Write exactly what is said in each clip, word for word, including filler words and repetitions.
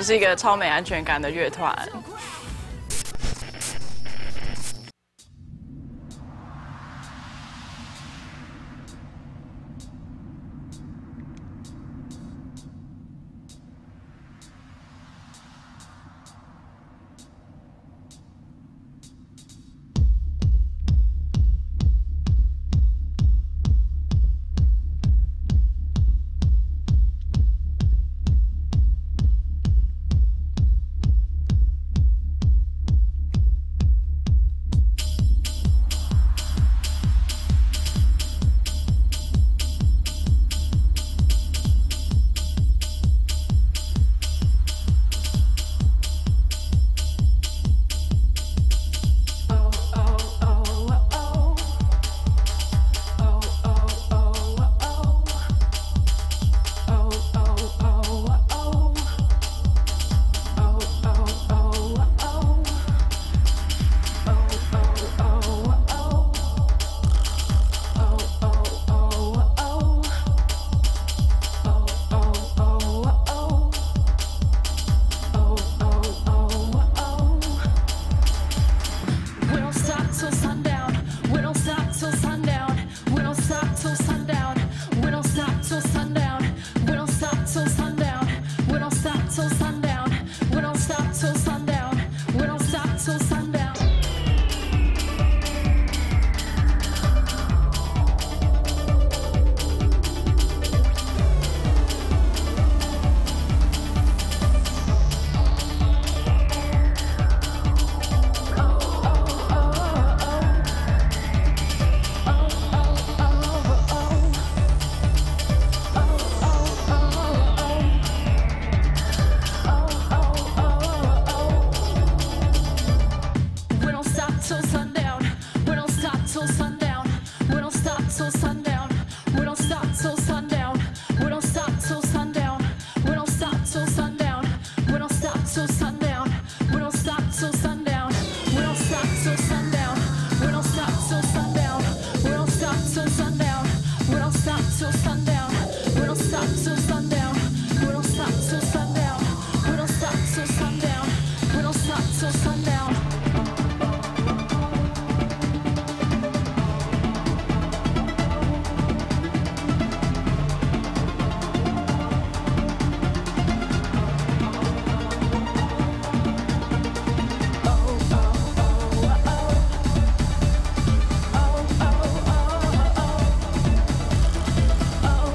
们是一个超没安全感的乐团。 Oh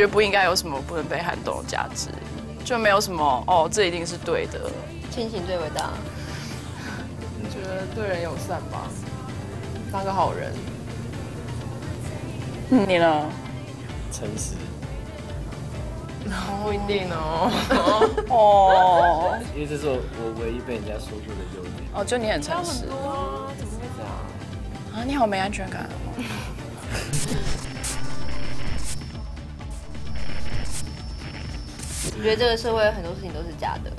觉得不应该有什么不能被撼动的价值，就没有什么哦，这一定是对的。 亲情最伟大。 我觉得对人友善吧，当个好人。 嗯，你呢？ 诚实。 不一定哦。 哦， 因为这是我我唯一被人家说过的优点。 哦，就你很诚实。 很多啊，怎么会这样？ 啊，你好没安全感哦。 我觉得这个社会很多事情都是假的。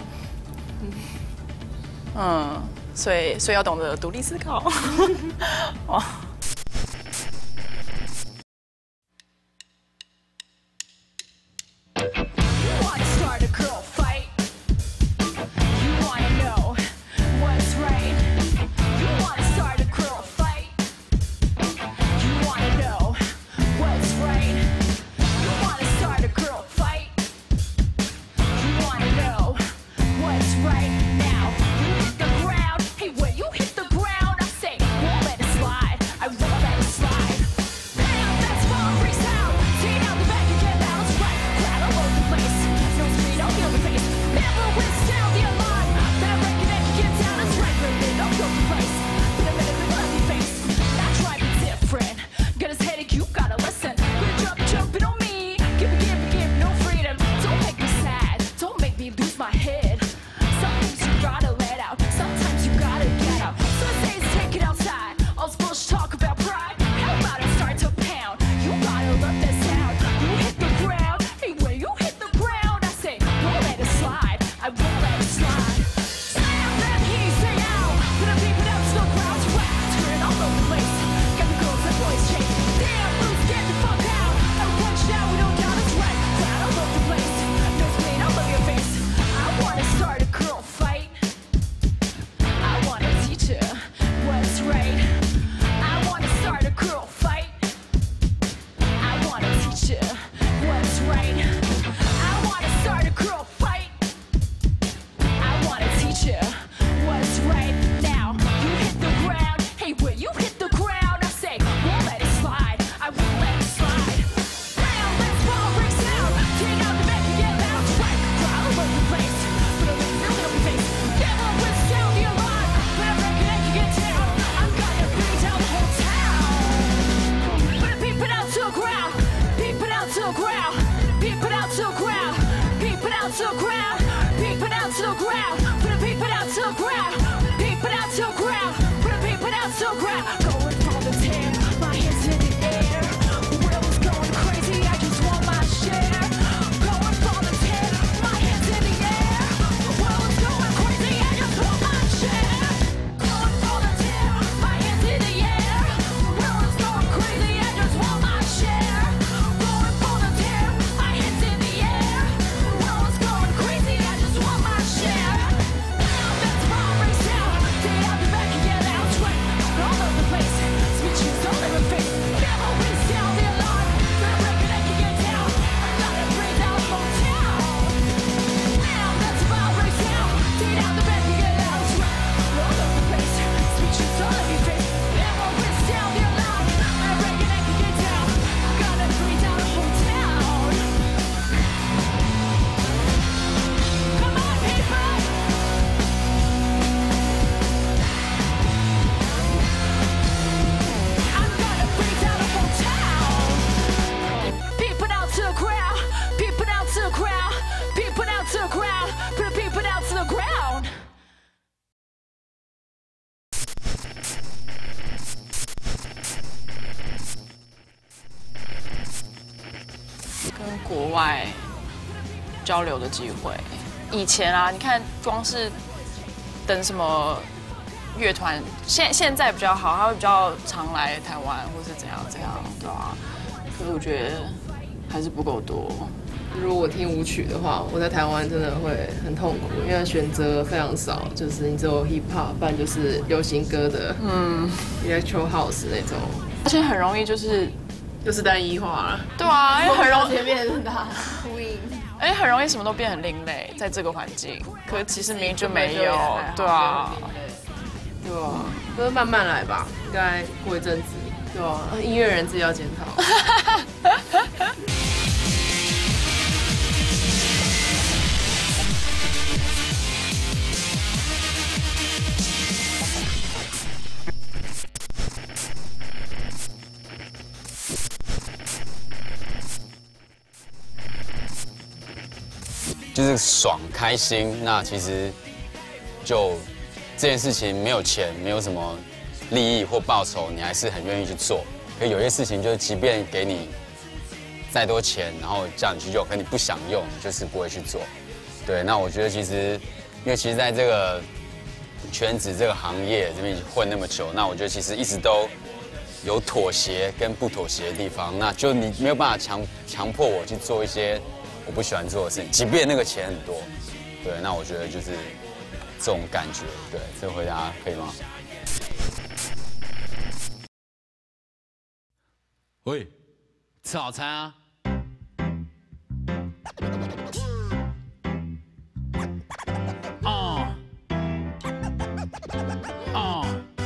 嗯，所以所以要懂得独立思考。哇。国外交流的机会。以前啊，你看光是等什么乐团，现现在比较好，他会比较常来台湾，或是怎样怎样，对吧？可是我觉得还是不够多。 如果我听舞曲的话，我在台湾真的会很痛苦，因为选择非常少，就是你只有 hip hop， 不然就是流行歌的，嗯 ，electro house 那种， 而且很容易就是就是单一化了。 对啊，因为很容易变很大呼应， 而且很容易什么都变很另类，在这个环境，可是其实明明就没有，对啊， 对啊，就是慢慢来吧，应该过一阵子，对啊，音乐人自己要检讨。 就是爽开心，那其实就这件事情没有钱，没有什么利益或报酬，你还是很愿意去做。可有些事情就是，即便给你再多钱，然后叫你去用，可你不想用，你就是不会去做。对，那我觉得其实，因为其实在这个圈子、这个行业这边混那么久，那我觉得其实一直都有妥协跟不妥协的地方。那就你没有办法强强迫我去做一些我不喜欢做的事情，即便那个钱很多。对，那我觉得就是这种感觉。对，这个回答可以吗？ 喂，吃早餐啊？哦，哦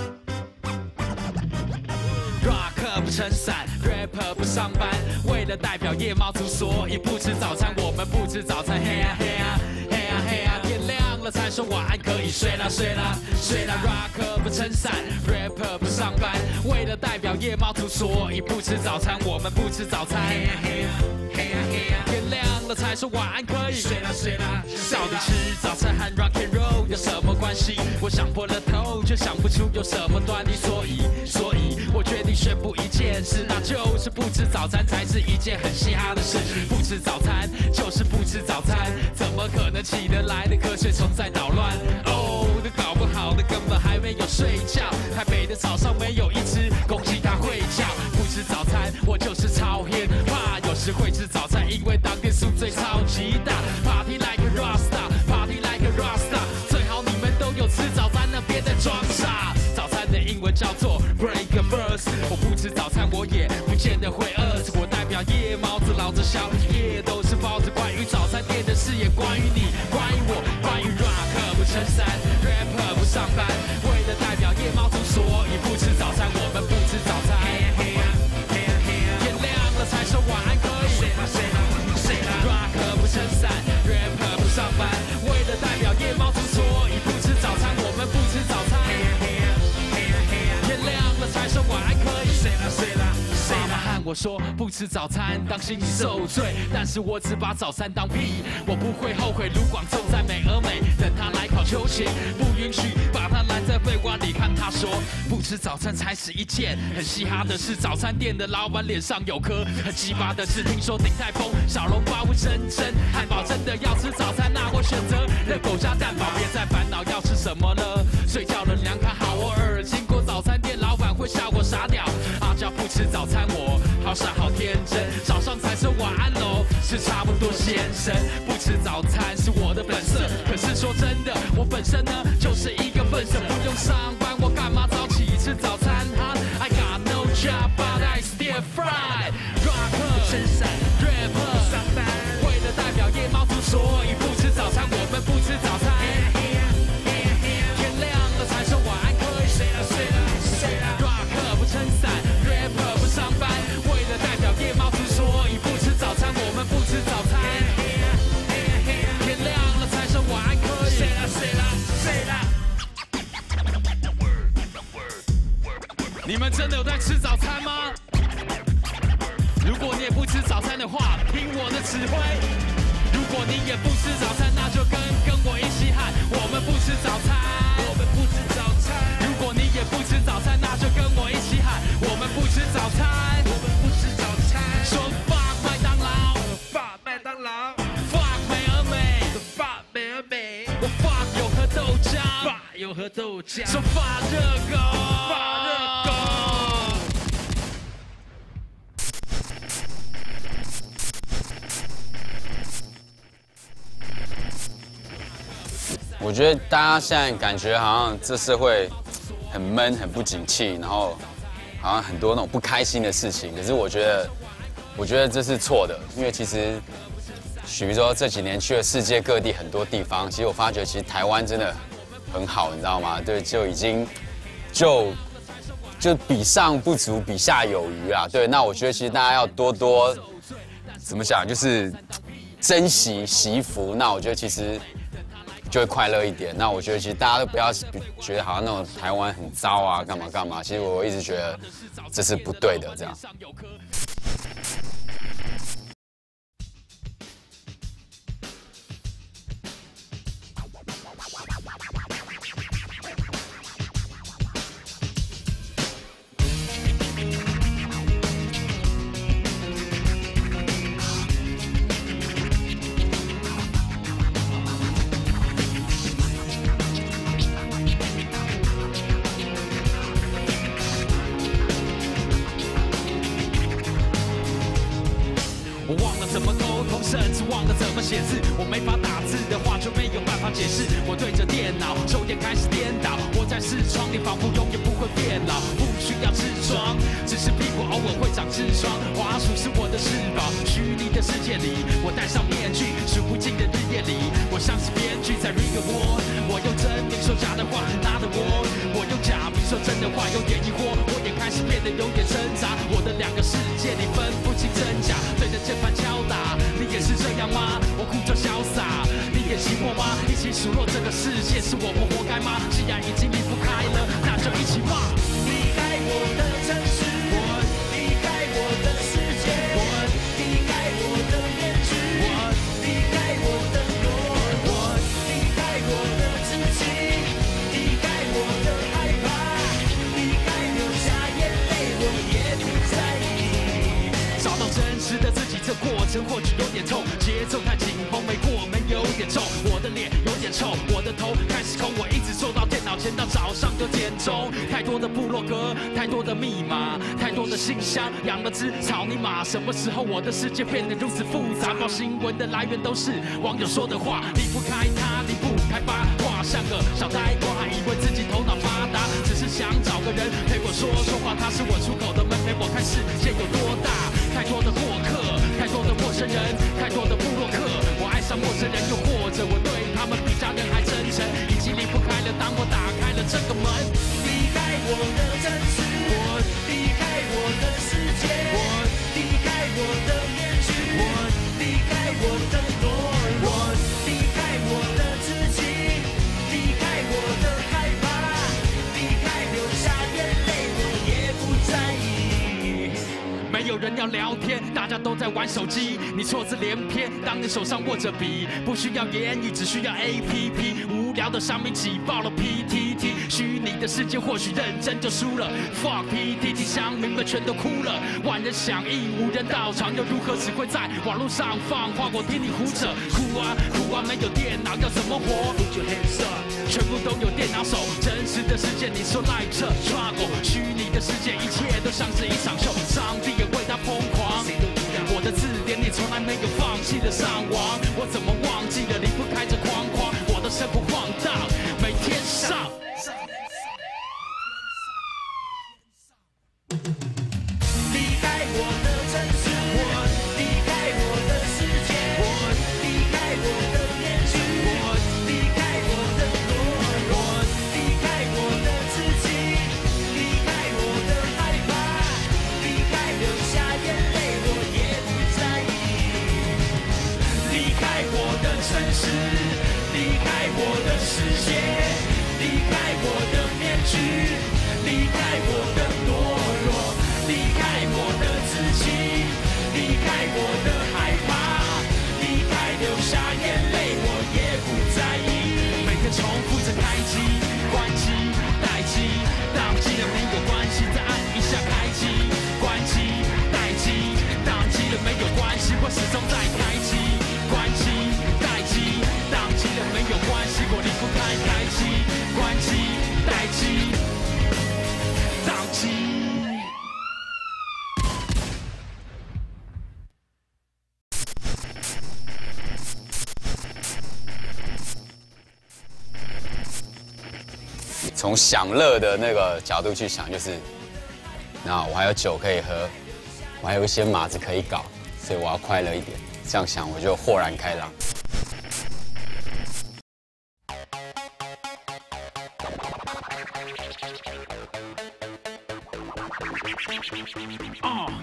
，Rock 不撑伞 ，Rapper 不上班，为了代表夜猫族，所以不吃早餐。我们不吃早餐，嘿呀嘿呀嘿呀嘿呀，天亮了才说晚安，可以睡啦睡啦睡啦。Rock 不撑伞 ，Rapper 不上班，为了代表夜猫族，所以不吃早餐。我们不吃早餐，嘿呀嘿呀嘿呀嘿呀，天亮了才说晚安，可以睡啦睡啦。到底吃早餐和 Rock and Roll 有什么关系？我想破了头，却想不出有什么端倪，所以所以我决定宣布一件事，那就是不吃早餐才是一件很嘻哈的事。不吃早餐就是不吃早餐，怎么可能起得来的瞌睡虫在捣乱？哦，那搞不好的根本还没有睡觉。台北的早上没有一只公鸡它会叫。不吃早餐我就是超 hip hop， 有时会吃早餐，因为当天宿醉超级大。Party like a rockstar， Party like a rockstar， 最好你们都有吃早餐，那别再装傻。早餐的英文叫做 break a verse， 我不吃早餐我也不见得会饿，我代表夜猫子，老子宵夜都是包子。关于早餐店的事也关于你，关于我，关于 rock 不撑伞 ，rapper 不上班，为了代表夜猫族，所以不吃早餐，我们不吃早餐。天亮了才说晚安可以。rock 不撑伞 ，rapper 不上班，为了代表夜猫族，所以不吃早餐，我们不吃早餐。天亮了才说晚安可以。妈妈和我说不吃早餐，当心你受罪。但是我只把早餐当屁，我不会后悔。卢广仲在美而美，等他来考秋瑾，不允许把他拦在废话里。看他说不吃早餐才是一件很嘻哈的事。早餐店的老板脸上有颗很鸡巴的痣。听说鼎泰丰小笼包真真，汉堡真的要吃早餐，那我选择热狗加蛋堡。别再烦恼要吃什么了，睡觉了两卡好。偶尔经过早餐店，老板会笑我傻屌。阿娇不吃早餐，我好傻好天真，早上才说晚安喽，是差不多先生。不吃早餐是我的本色，可是说真的，我本身呢就是一个笨神，不用上班，我干嘛早起吃早餐哈 ？I got no job but I still fry。Rocker 撑伞 ，rapper 上班，为了代表夜猫族，所以不吃早餐，我们不吃早餐。天亮了才说晚安可以。Rocker 不撑伞 ，rapper 不上班，为了代表夜猫族，所以不吃早餐，我们不吃早餐。天亮了才说晚安可以。你们真的有在吃早餐吗？如果你也不吃早餐的话，听我的指挥。如果你也不吃早餐，那就跟跟我一起喊，我们不吃早餐，我们不吃早餐。如果你也不吃早餐，那就跟我一起喊，我们不吃早餐，我们不吃早餐。说 fuck 麦当劳 ，fuck 麦当劳 ，fuck 美而美 ，fuck 美而美。我 fuck 有喝豆浆 ，fuck 有喝豆浆。说 fuck 热狗 ，fuck 热狗。 我觉得大家现在感觉好像这社会很闷、很不景气，然后好像很多那种不开心的事情。可是我觉得，我觉得这是错的，因为其实，比如说这几年去了世界各地很多地方，其实我发觉其实台湾真的很好，你知道吗？对，就已经就就比上不足，比下有余啊。对，那我觉得其实大家要多多怎么讲，就是珍惜惜福。那我觉得其实。就会快乐一点。那我觉得其实大家都不要觉得好像那种台湾很糟啊，干嘛干嘛。其实我一直觉得这是不对的，这样。 忘了怎么写字，我没法打字的话就没有办法解释。我对着电脑，昼夜开始颠倒。我在视窗里，仿佛永远不会变老。不需要痔疮，只是屁股偶尔会长痔疮。滑鼠是我的翅膀，虚拟的世界里，我戴上面具，数不尽的日夜里，我像是编剧在 read a word。我用真名说假的话，拿的我，我用假名说真的话，有点疑惑。我也开始变得有点挣扎，我的两个世界里分不清真假，对着键盘敲打。你也是这样吗？我哭着潇洒，你也寂寞吗？一起数落这个世界，是我们活该吗？既然已经离不开了，那就一起骂。离开我的城市，我离开我的世界，我离开我的面具，我离开我的懦弱，我离开我的自己，离开我的害怕，离开流下眼泪，我也不在意。找到真实的自己，这过程或许有点痛，节奏太紧绷，没过门有点重，我的脸有点臭，我的头开始空，我一直坐到电脑前到早上九点钟。太多的部落格，太多的密码，太多的信箱，养了只草泥马。什么时候我的世界变得如此复杂？报新闻的来源都是网友说的话，离不开他，离不开八卦，像个小呆瓜，还以为自己头脑发达，只是想找个人陪我说说话。他是我出口的门，陪我看世界有多大。太多的过客，太多的陌生人，太多的部落客，我爱上陌生人，又或者我对他们比家人还真诚，已经离不开了。当我打开了这个门，离开我的城市，我离开我的世界，我离开我的面具，我离开我的懦弱，我离开我的自己，离开我的害怕，离开流下眼泪，我也不在意。没有人要聊天，大家都在玩手机，你错字连篇。当你手上握着笔，不需要言语，只需要 A P P。无聊的上面挤爆了 P T T， 虚拟的世界或许认真就输了。Fuck P T T， 乡民们全都哭了，万人响应，无人到场，又如何只会在网络上放话？我听你胡扯，哭啊哭啊，没有电脑要怎么活？全部都有电脑手，真实的世界你说赖着 struggle， 虚拟的世界一切都像是一场秀，上帝也为他疯狂。我的字典里从来没有放弃的上网，我怎么忘记了离不开这框框？我的生活晃荡，每天上。离开我的城市，我离开我的世界，我离开我的面具，我离开我的懦弱，离开我的自己，离开我的害怕，离开流下眼泪，我也不在意。离开我的城市，离开我的世界，离开我的面具，离开我的懦弱，离开我的自己，离开我的害怕，离开流下眼泪，我也不在意。每天重复着开机、关机、待机，当机了没有关系，再按一下开机、关机、待机，当机了没有关系，我始终在开机、关机、待机，当机了没有关系，我离不开开机、关机、待机，当机。 从享乐的那个角度去想，就是那我还有酒可以喝，我还有一些马子可以搞，所以我要快乐一点。这样想我就豁然开朗。 哦。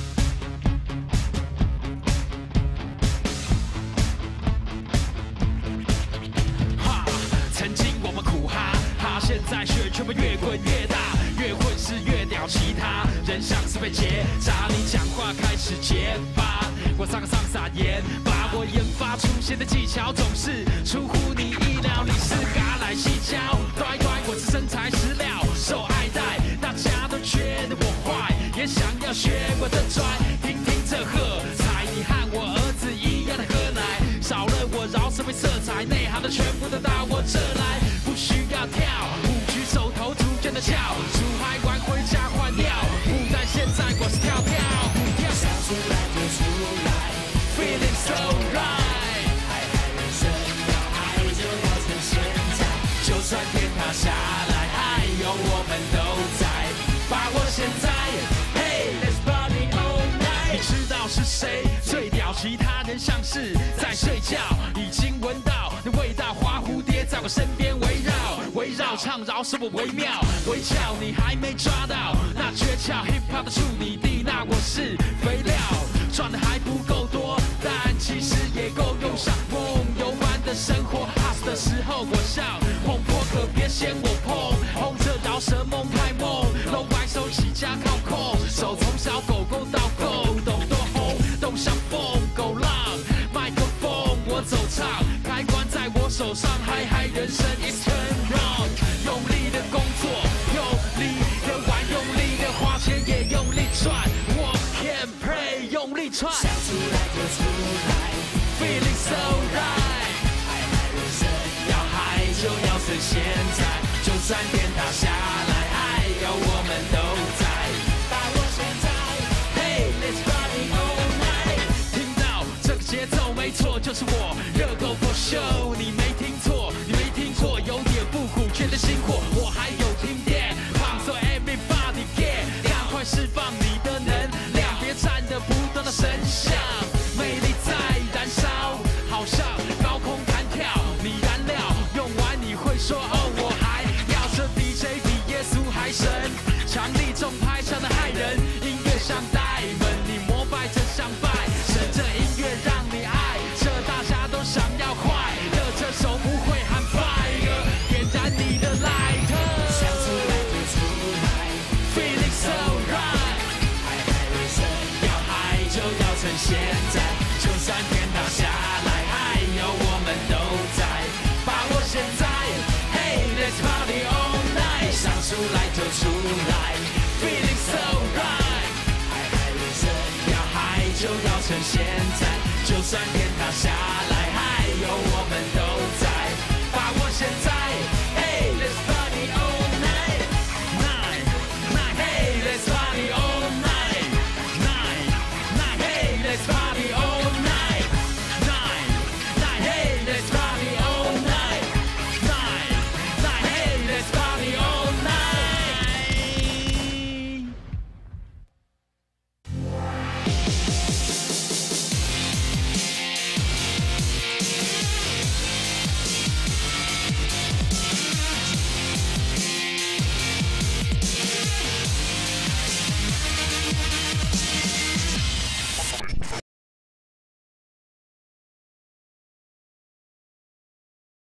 哈，曾经我们苦哈哈，现在雪圈们越滚越大，越混是越屌，其他人像是被结扎，你讲话开始结巴，我上个上撒盐，把我研发出现的技巧总是出乎你意料，你是嘎来细胶，乖乖，我是身材实料，受爱戴，大家都觉得我坏，也想要学我的拽，听听这喝彩，你和我儿子一样的喝奶，少了我饶舌没色彩，内行的全部都到我这来，不需要跳，舞举手投足间的跳，出海玩回家换尿，不但现在我是跳跳不跳，想出来就出来 ，feeling so right。 其他人像是在睡觉，已经闻到那味道，花蝴蝶在我身边围绕，围绕唱饶舌我微妙，微笑你还没抓到那诀窍 ，hip hop 的处女地，那我是肥料，赚的还不够多，但其实也够用上梦游般的生活。hustle 的时候我笑，碰破可别嫌我碰，红着饶舌梦太梦，露白手起家靠控，手从小狗狗到够，懂多红，动像风，狗浪，麦克风我走唱，开关在我手上，嗨嗨人生 is turn round， 用力的工作，用力的玩，用力的花钱也用力赚，我 can pray 用力传，想出来就出来 ，feeling so right， 嗨嗨人生要嗨就要趁现在，就算天塌下来，还有我们都在，把握现在 ，Hey let's party all night， 听到这个节奏没错，就是我热狗 for show， 你没听错，你没听错，有点复古，觉得辛苦，我还有听见，放手 everybody get， 赶快释放你的能量，别站得不动的神像，魅力在燃烧，好像高空弹跳，你燃料用完你会说哦，我还要这 D J 比耶稣还神，强力重拍唱的害人，音乐像大门，你膜拜着像拜神，这音乐让你爱，这大家都想要快乐，这首不会喊 fire， 点燃你的 light， 想出来就出来 ，feeling so right， 嗨嗨人生要嗨就要趁现在，就算天塌下来，还有我们都在，把握现在 ，Hey let's party all night， 想出来就出来 ，feeling so right， 嗨嗨人生要嗨就要趁现在，就算天塌下来。